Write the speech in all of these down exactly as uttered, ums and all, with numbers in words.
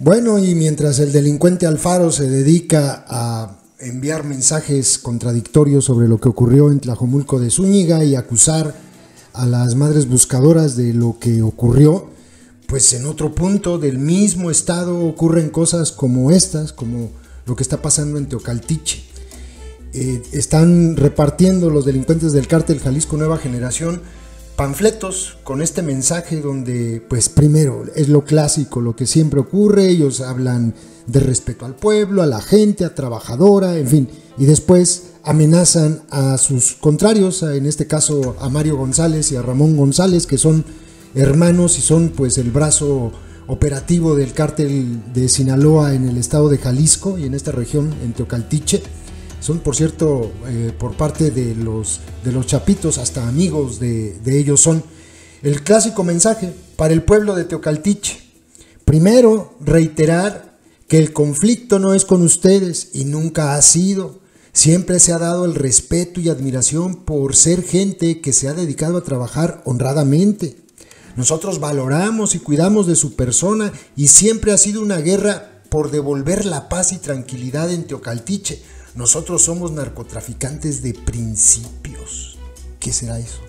Bueno, y mientras el delincuente Alfaro se dedica a enviar mensajes contradictorios sobre lo que ocurrió en Tlajomulco de Zúñiga y acusar a las madres buscadoras de lo que ocurrió, pues en otro punto del mismo estado ocurren cosas como estas, como lo que está pasando en Teocaltiche. Eh, están repartiendo los delincuentes del cártel Jalisco Nueva Generación panfletos con este mensaje donde, pues primero, es lo clásico, lo que siempre ocurre, ellos hablan de respeto al pueblo, a la gente, a trabajadora, en fin, y después amenazan a sus contrarios, en este caso a Mario González y a Ramón González, que son hermanos y son pues el brazo operativo del cártel de Sinaloa en el estado de Jalisco y en esta región, en Teocaltiche. Son, por cierto, eh, por parte de los, de los chapitos, hasta amigos de, de ellos son. El clásico mensaje para el pueblo de Teocaltiche: primero, reiterar que el conflicto no es con ustedes y nunca ha sido. Siempre se ha dado el respeto y admiración por ser gente que se ha dedicado a trabajar honradamente. Nosotros valoramos y cuidamos de su persona y siempre ha sido una guerra por devolver la paz y tranquilidad en Teocaltiche. Nosotros somos narcotraficantes de principios. ¿Qué será eso?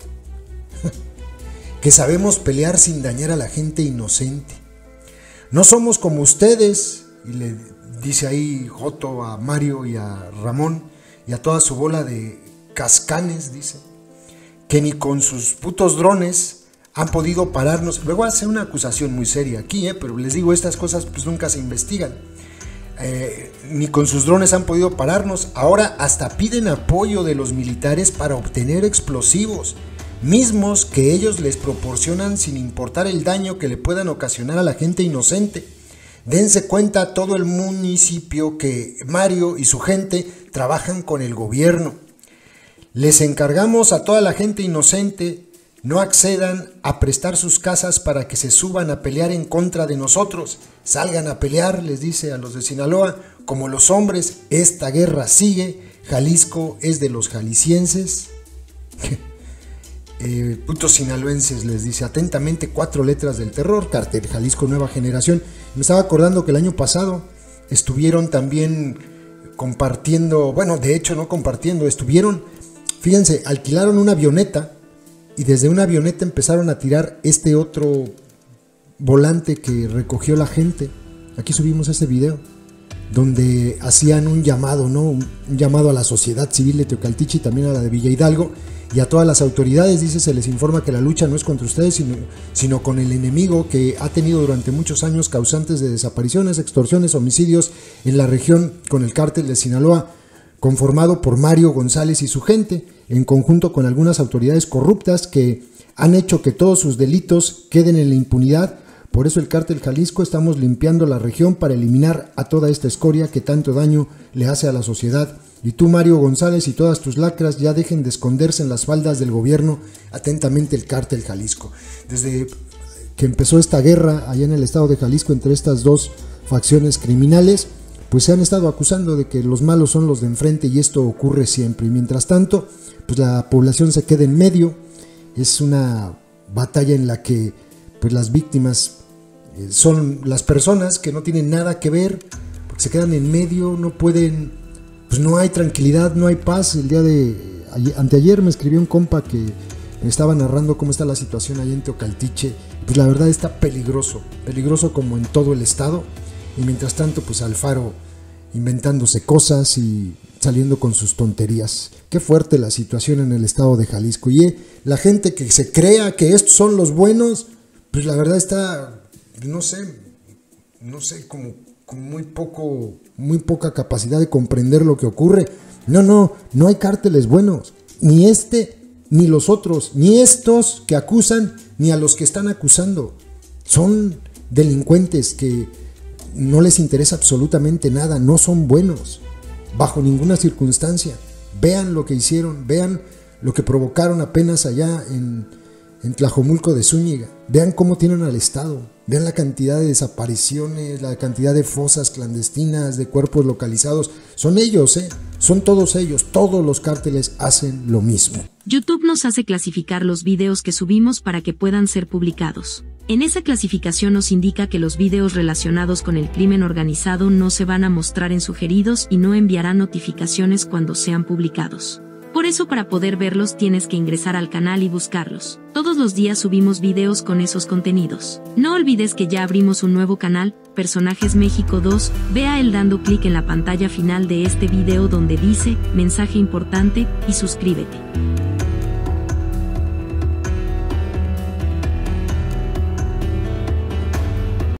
Que sabemos pelear sin dañar a la gente inocente. No somos como ustedes, y le dice ahí Joto a Mario y a Ramón y a toda su bola de cascanes, dice, que ni con sus putos drones han podido pararnos. Luego hace una acusación muy seria aquí, ¿eh? Pero les digo, estas cosas pues nunca se investigan. Eh, ni con sus drones han podido pararnos. Ahora hasta piden apoyo de los militares para obtener explosivos, mismos que ellos les proporcionan sin importar el daño que le puedan ocasionar a la gente inocente. Dense cuenta todo el municipio que Mario y su gente trabajan con el gobierno. Les encargamos a toda la gente inocente no accedan a prestar sus casas para que se suban a pelear en contra de nosotros. Salgan a pelear, les dice a los de Sinaloa, como los hombres. Esta guerra sigue. Jalisco es de los jaliscienses. eh, putos sinaloenses, les dice atentamente, cuatro letras del terror, cártel Jalisco Nueva Generación. Me estaba acordando que el año pasado estuvieron también compartiendo, bueno, de hecho no compartiendo, estuvieron, fíjense, alquilaron una avioneta y desde una avioneta empezaron a tirar este otro volante que recogió la gente. Aquí subimos ese video donde hacían un llamado, ¿no? Un llamado a la sociedad civil de Teocaltiche y también a la de Villa Hidalgo y a todas las autoridades. Dice, se les informa que la lucha no es contra ustedes, sino, sino con el enemigo que ha tenido durante muchos años causantes de desapariciones, extorsiones, homicidios en la región, con el cártel de Sinaloa, conformado por Mario González y su gente, en conjunto con algunas autoridades corruptas que han hecho que todos sus delitos queden en la impunidad. Por eso el cártel Jalisco estamos limpiando la región para eliminar a toda esta escoria que tanto daño le hace a la sociedad. Y tú, Mario González, y todas tus lacras ya dejen de esconderse en las faldas del gobierno. Atentamente, el cártel Jalisco. Desde que empezó esta guerra allá en el estado de Jalisco entre estas dos facciones criminales, pues se han estado acusando de que los malos son los de enfrente y esto ocurre siempre. Y mientras tanto, pues la población se queda en medio. Es una batalla en la que pues las víctimas eh, son las personas que no tienen nada que ver, porque se quedan en medio, no pueden, pues no hay tranquilidad, no hay paz. El día de ayer, anteayer me escribió un compa que me estaba narrando cómo está la situación allá en Teocaltiche. Pues la verdad está peligroso, peligroso como en todo el estado. Y mientras tanto, pues Alfaro inventándose cosas y saliendo con sus tonterías. Qué fuerte la situación en el estado de Jalisco. Y eh, la gente que se crea que estos son los buenos, pues la verdad está, no sé, no sé, como, como muy poco, muy poca capacidad de comprender lo que ocurre. No, no, no hay cárteles buenos. Ni este, ni los otros, ni estos que acusan, ni a los que están acusando. Son delincuentes que no les interesa absolutamente nada, no son buenos, bajo ninguna circunstancia. Vean lo que hicieron, vean lo que provocaron apenas allá en, en Tlajomulco de Zúñiga, vean cómo tienen al Estado, vean la cantidad de desapariciones, la cantidad de fosas clandestinas, de cuerpos localizados. Son ellos, ¿eh? Son todos ellos, todos los cárteles hacen lo mismo. YouTube nos hace clasificar los videos que subimos para que puedan ser publicados. En esa clasificación nos indica que los videos relacionados con el crimen organizado no se van a mostrar en sugeridos y no enviarán notificaciones cuando sean publicados. Por eso, para poder verlos tienes que ingresar al canal y buscarlos. Todos los días subimos videos con esos contenidos. No olvides que ya abrimos un nuevo canal, Personajes México dos, ve a él dando clic en la pantalla final de este video donde dice, mensaje importante, y suscríbete.